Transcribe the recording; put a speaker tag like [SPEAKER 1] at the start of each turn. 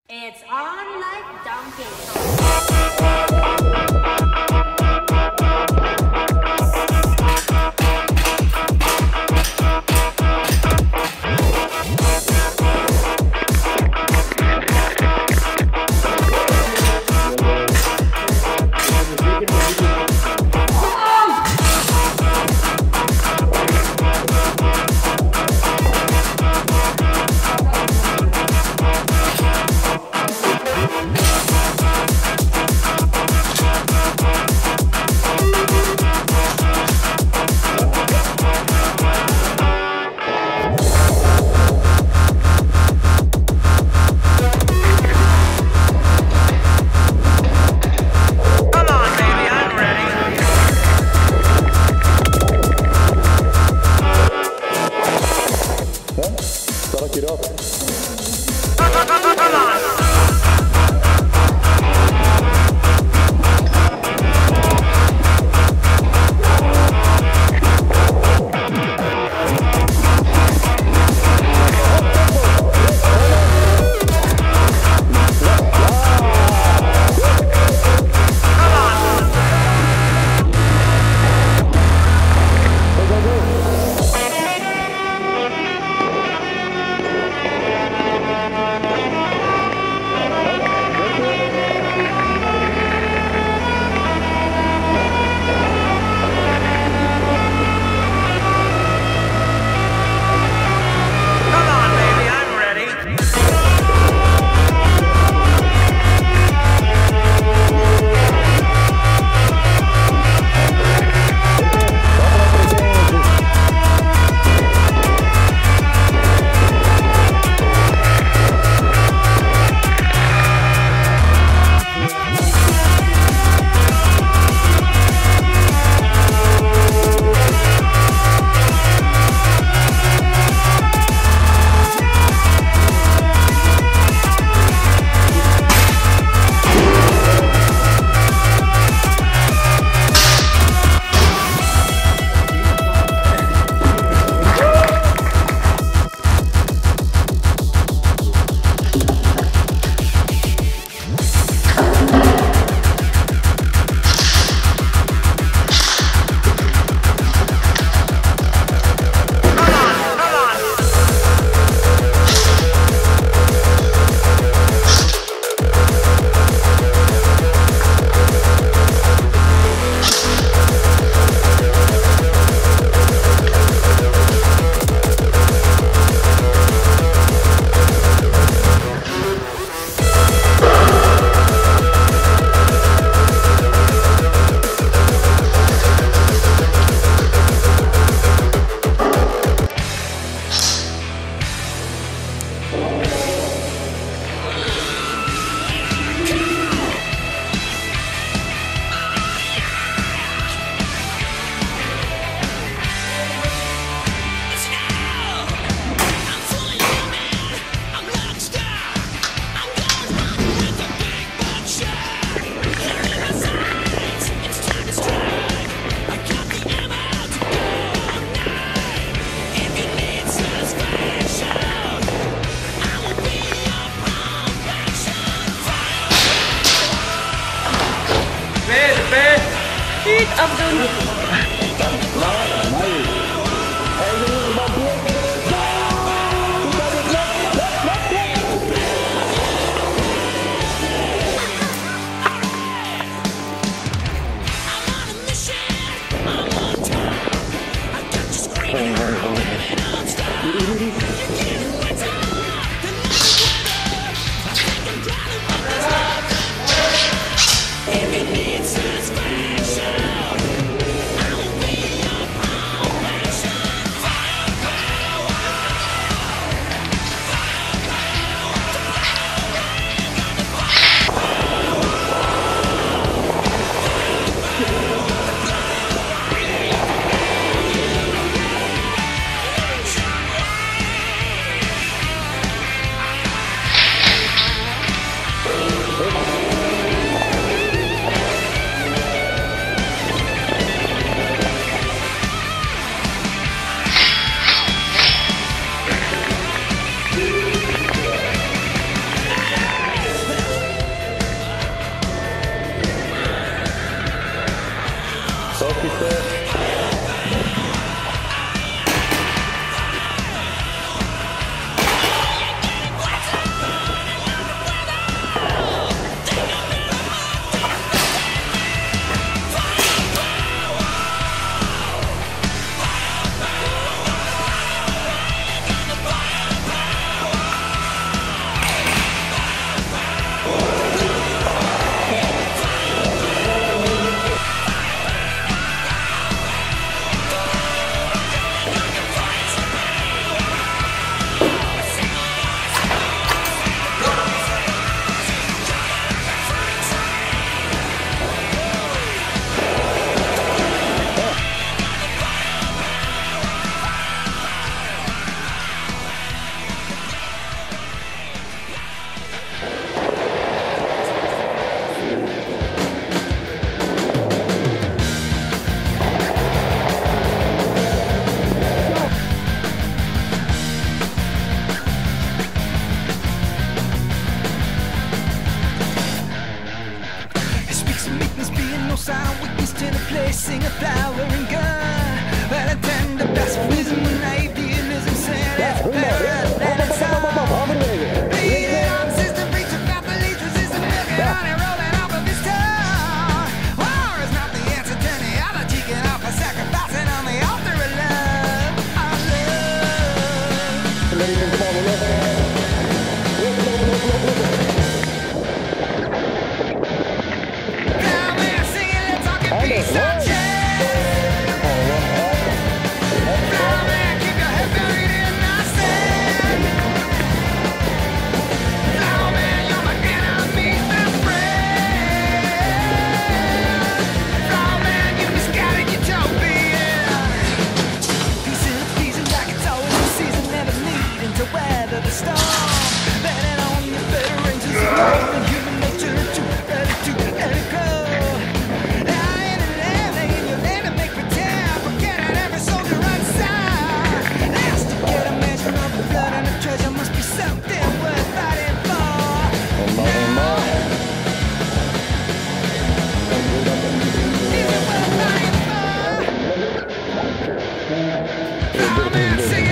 [SPEAKER 1] It's on like Donkey
[SPEAKER 2] Start it up.
[SPEAKER 3] Come on.
[SPEAKER 4] Niet afdoen.
[SPEAKER 2] Doodgeschoten.
[SPEAKER 3] Sign weakness to the placing a flowering gun. But I tend to best wisdom and idealism, saying that's better than it's all. Bleeding on system, preaching about belief, resisting milking honey, rolling off of his tongue. War is not the answer to theology, get off by sacrificing on the altar of love. Our love. The storm, betting on the better ranges of human nature to let it go. Lying and landing in your land to make pretend, forgetting every soldier outside. Asked to get a measure of the blood and the treasure must be something worth fighting for. Now, is it worth fighting for? Flowman singing.